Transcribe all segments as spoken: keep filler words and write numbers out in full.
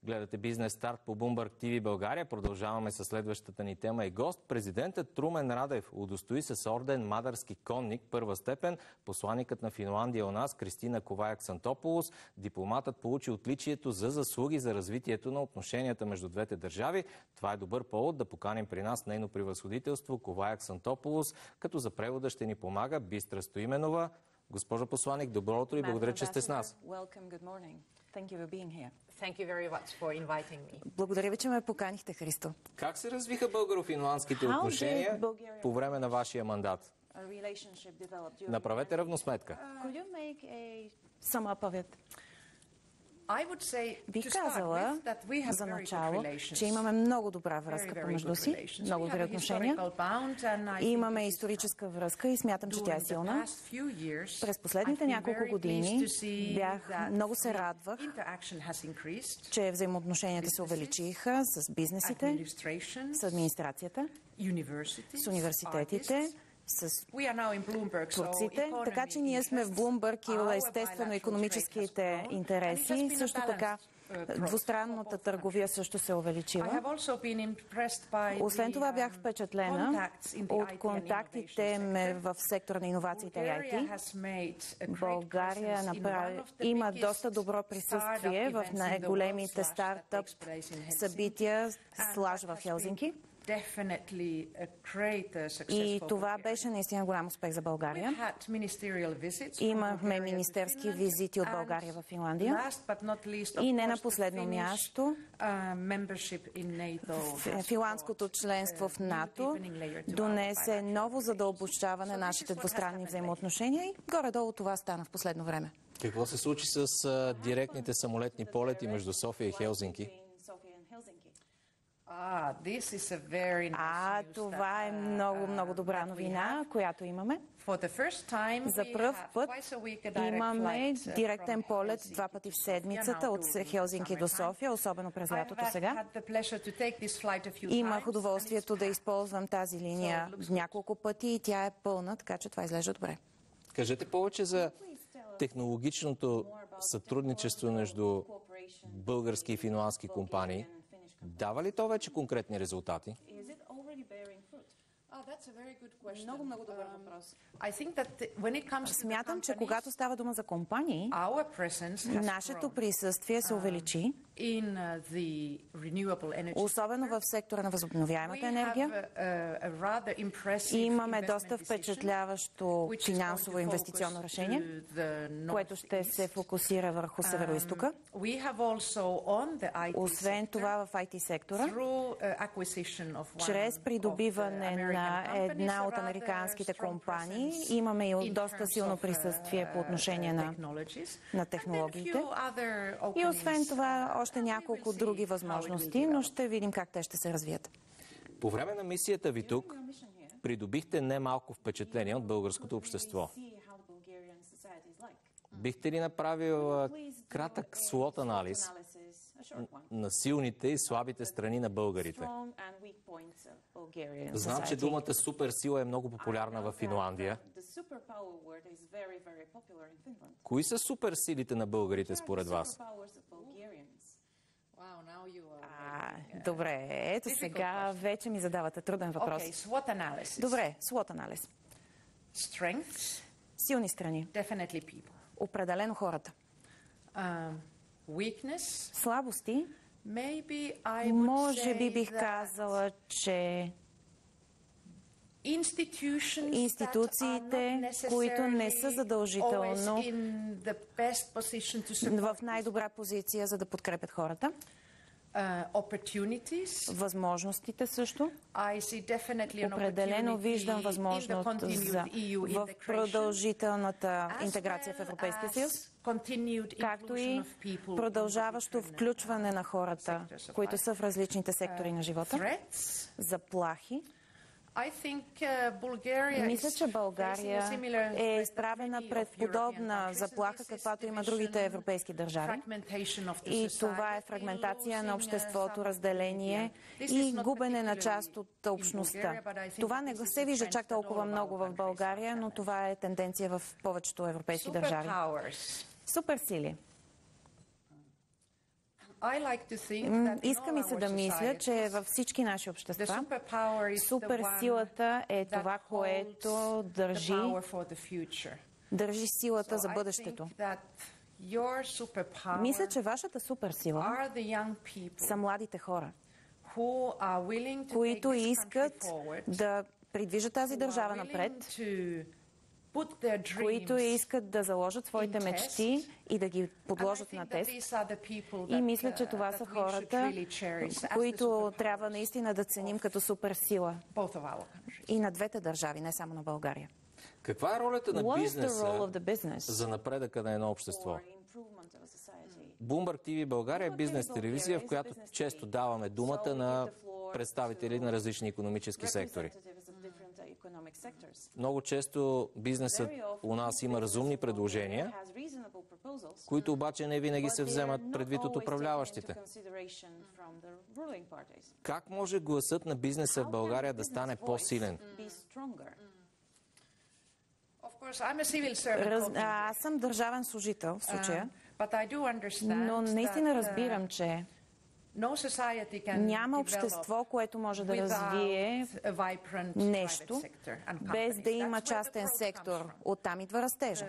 Гледате Бизнес старт по Bloomberg Ти Ви България. Продължаваме с следващата ни тема и гост. Президентът Румен Радев удостои с орден Мадарски конник първа степен посланикът на Финландия у нас Кристина Коваяк-Сантополос. Дипломатът получи отличието за заслуги за развитието на отношенията между двете държави. Това е добър повод да поканим при нас нейно превъзходителство Коваяк-Сантополос, като за превода ще ни помага Бистра Стоименова. Госпожо посланик, добро утро и благодаря, че сте с нас. Благодаря ви, че ме поканихте, Христо. Как се развиха българо-финландските отношения по време на вашия мандат? Направете равносметка. Бих казала за начало, че имаме много добра връзка помежду си, много добри отношения. Имаме историческа връзка и смятам, че тя е силна. През последните няколко години бях, много се радвах, че взаимоотношенията се увеличиха с бизнесите, с администрацията, с университетите, с турците, така че ние сме в Bloomberg и естествено икономическите интереси. Също така двустранната търговия също се увеличила. Освен това бях впечатлена от контактите ме в сектора на иновациите и Ай Ти. България направи, има доста добро присъствие в най-големите стартъп събития слаж в Хелзинки. И това беше наистина голям успех за България. Имахме министерски визити от България в Финландия. И не на последно място, финландското членство в НАТО донесе ново задълбочаване на нашите двустранни взаимоотношения и горе-долу това стана в последно време. Какво се случи с а, директните самолетни полети между София и Хелзинки? А, а това е много, много добра новина, която имаме. За пръв път имаме директен полет два пъти в седмицата от Хелзинки до София, особено през лятото сега. Имах удоволствието да използвам тази линия няколко пъти и тя е пълна, така че това изглежда добре. Кажете повече за технологичното сътрудничество между български и финландски компании. Дава ли то вече конкретни резултати? Много, много добър въпрос. Смятам, че когато става дума за компании, нашето присъствие се увеличи, особено в сектора на възобновяемата енергия. И имаме доста впечатляващо финансово инвестиционно решение, което ще се фокусира върху североизтока. Освен това в Ай Ти сектора, чрез придобиване на една от американските компании, имаме и доста силно присъствие по отношение на, на технологиите. И освен това, още няколко други възможности, но ще видим как те ще се развият. По време на мисията ви тук придобихте немалко впечатление от българското общество. Бихте ли направил кратък слот анализ на силните и слабите страни на българите? Знам, че думата суперсила е много популярна в Финландия. Кои са суперсилите на българите според вас? А, добре, ето сега вече ми задавате труден въпрос. Добре, слот анализ. Силни страни. Определено хората. Слабости. Може би бих казала, че институциите, които не са задължително в най-добра позиция, за да подкрепят хората. Възможностите също. Определено виждам възможност за, в продължителната интеграция в Европейския съюз, както и продължаващо включване на хората, които са в различните сектори на живота. Заплахи. Мисля, че България е изправена пред подобна заплаха, каквато има другите европейски държави. И това е фрагментация на обществото, разделение и губене на част от общността. Това не се вижда чак толкова много в България, но това е тенденция в повечето европейски държави. Суперсили. Иска ми се да мисля, че във всички наши общества суперсилата е това, което държи, държи силата за бъдещето. Мисля, че вашата суперсила са младите хора, които искат да придвижат тази държава напред, които искат да заложат своите мечти и да ги подложат на тест. И мисля, че това са хората, които трябва наистина да ценим като суперсила. И на двете държави, не само на България. Каква е ролята на бизнеса за напредъка на едно общество? Bloomberg ти ви България е бизнес телевизия, в която често даваме думата на представители на различни икономически сектори. Много често бизнесът у нас има разумни предложения, които обаче не винаги се вземат предвид от управляващите. Как може гласът на бизнеса в България да стане по-силен? Раз... Аз съм държавен служител в случая, но наистина разбирам, че няма общество, което може да развие нещо, без да има частен сектор. Оттам идва растежа.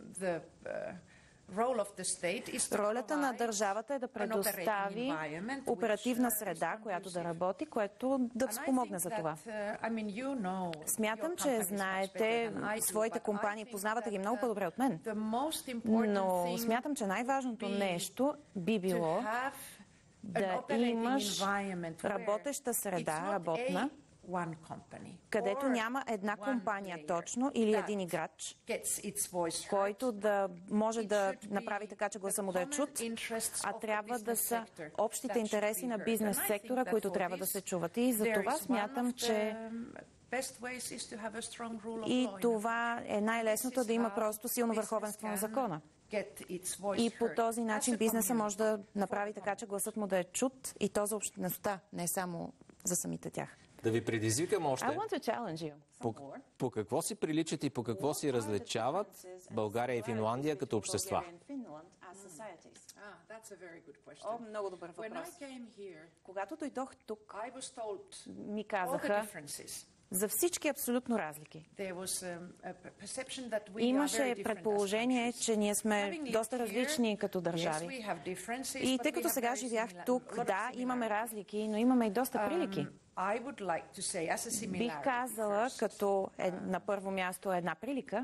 Ролята на държавата е да предостави оперативна среда, която да работи, което да спомогне за това. Смятам, че знаете своите компании, познавате ги много по-добре от мен, но смятам, че най-важното нещо би било да имаш работеща среда, работна, където няма една компания точно или един играч, който да може да направи така, че гласа му да е чут, а трябва да са общите интереси на бизнес сектора, които трябва да се чуват. И за това смятам, че и това е най-лесното, да има просто силно върховенство на закона. И по този начин бизнеса може да направи така, че гласът му да е чут, и то за обществеността, не само за самите тях. Да ви предизвикам още. По, по какво си приличат и по какво си различават България и Финландия като общества? О, много добър въпрос. Когато дойдох тук, ми казаха за всички абсолютно разлики. Имаше предположение, че ние сме доста различни като държави. И тъй като сега живях тук, да, имаме разлики, но имаме и доста прилики. Бих казала, като е, на първо място една прилика,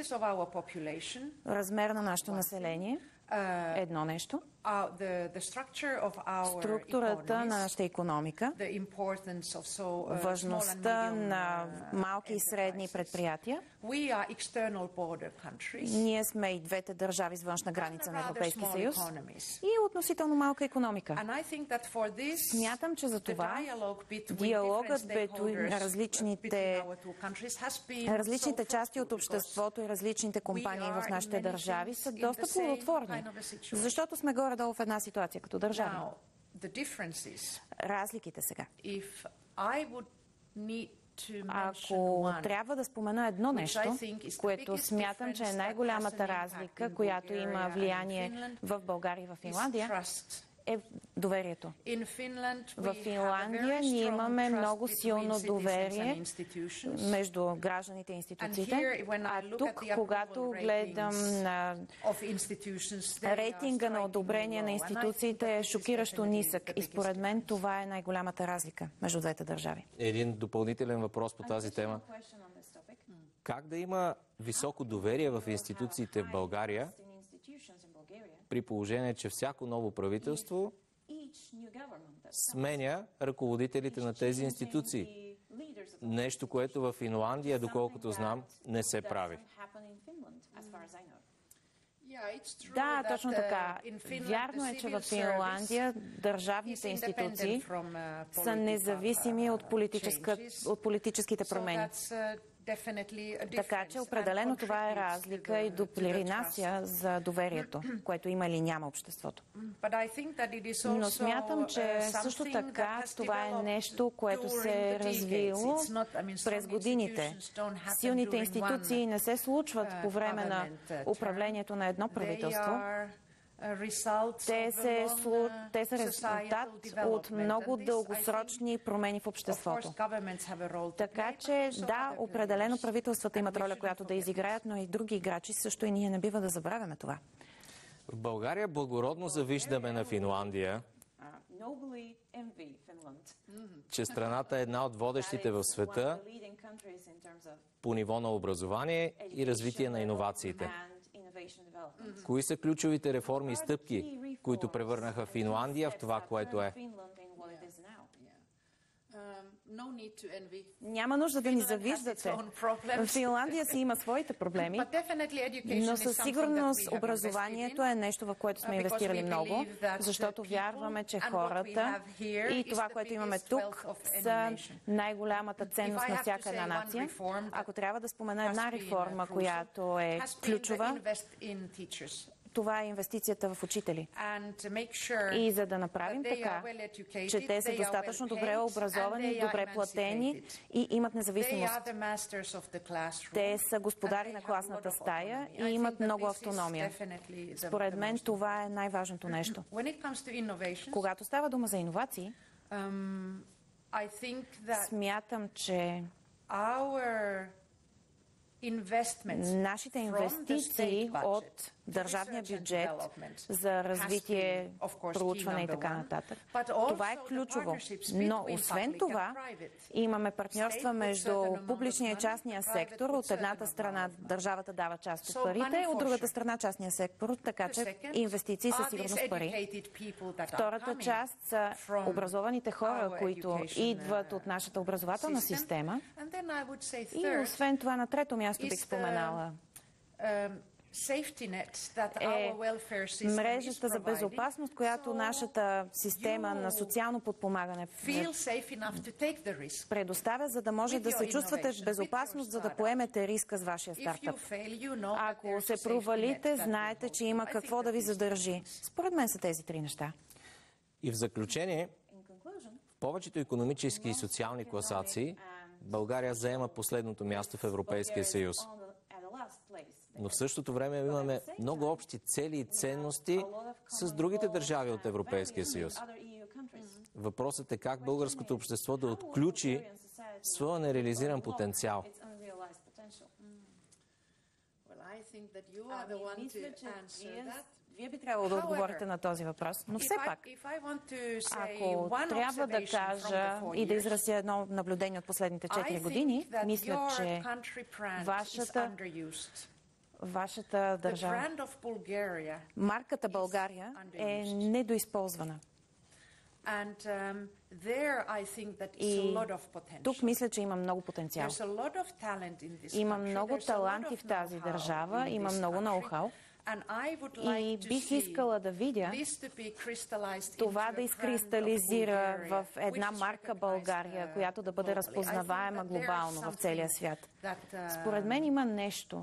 размер на нашето население, едно нещо, структурата на нашата икономика, важността на малки и средни предприятия. Ние сме и двете държави с външна граница на Европейския съюз и относително малка икономика. Смятам, че за това диалогът между различните, различните части от обществото и различните компании в нашите държави са доста плодотворни, защото сме горе-долу в една ситуация като държави. Разликите сега. Ако трябва да спомена едно нещо, което смятам, че е най-голямата разлика, която има влияние в България и в Финландия, е доверието. В Финландия ние имаме много силно доверие между гражданите и институциите, а тук, когато гледам на рейтинга на одобрение на институциите, е шокиращо нисък. И според мен това е най-голямата разлика между двете държави. Един допълнителен въпрос по тази тема. Как да има високо доверие в институциите в България, при положение, че всяко ново правителство сменя ръководителите на тези институции? Нещо, което в Финландия, доколкото знам, не се прави. Да, точно така. Вярно е, че в Финландия държавните институции са независими от, от политическите промени. Така че определено това е разлика и допринася за доверието, което има или няма обществото. Но смятам, че също така това е нещо, което се е развило през годините. Силните институции не се случват по време на управлението на едно правителство. Те, се, те са резултат от много дългосрочни промени в обществото. Така че, да, определено правителствата имат роля, която да изиграят, но и други играчи също, и ние не бива да забравяме това. В България благородно завиждаме на Финландия, че страната е една от водещите в света по ниво на образование и развитие на иновациите. Кои са ключовите реформи и стъпки, които превърнаха Финландия в това, което е? Няма нужда да ни завиждате. Финландия си има своите проблеми, но със сигурност образованието е нещо, в което сме инвестирали много, защото вярваме, че хората и това, което имаме тук, са най-голямата ценност на всяка една нация. Ако трябва да спомена една реформа, която е ключова, това е инвестицията в учители. И за да направим така, че те са достатъчно добре образовани, добре платени и имат независимост. Те са господари на класната стая и имат много автономия. Според мен това е най-важното нещо. Когато става дума за иновации, смятам, че нашите инвестиции от държавния бюджет за развитие, проучване и така нататък. Това е ключово. Но освен това, имаме партньорства между публичния и частния сектор. От едната страна държавата дава част от парите, от другата страна частния сектор, така че инвестиции са сигурно с пари. Втората част са образованите хора, които идват от нашата образователна система. И освен това, на трето място бих споменала е мрежата за безопасност, която нашата система на социално подпомагане предоставя, за да може да се чувствате в безопасност, за да поемете риска с вашия стартъп. Ако се провалите, знаете, че има какво да ви задържи. Според мен са тези три неща. И в заключение, в повечето икономически и социални класации България заема последното място в Европейския съюз. Но в същото време имаме много общи цели и ценности с другите държави от Европейския съюз. Въпросът е как българското общество да отключи своя нереализиран потенциал. Вие би трябвало да отговорите на този въпрос. Но все пак, ако трябва да кажа и да изразя едно наблюдение от последните четири години, мисля, че вашата, вашата държава, марката България е недоизползвана. И тук мисля, че има много потенциал. Има много таланти в тази държава, има много ноу-хау. И бих искала да видя това да изкристализира в една марка България, която да бъде разпознаваема глобално в целия свят. Според мен има нещо,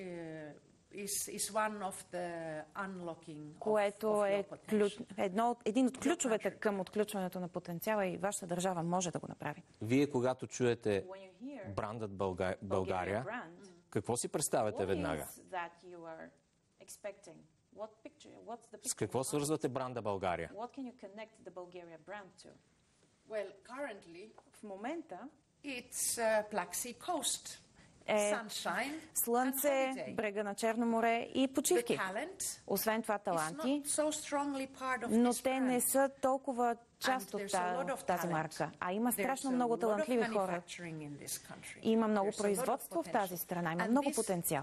което е ключ, едно, един от ключовете към отключването на потенциала, и вашата държава може да го направи. Вие, когато чуете брандът България, България, какво си представяте веднага? С какво свързвате бранда България? В момента е слънце, брега на Черно море и почивки. Освен това таланти, но те не са толкова част от тази марка. А има страшно много талантливи хора. Има много производство в тази страна, има много потенциал.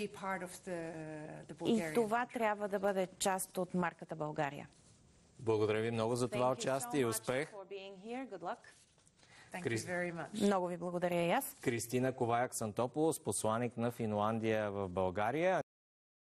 И това трябва да бъде част от марката България. Благодаря ви много за това участие и успех. Крис... Много ви благодаря и аз. Кристина Коваяк-Сантополос, посланик на Финландия в България.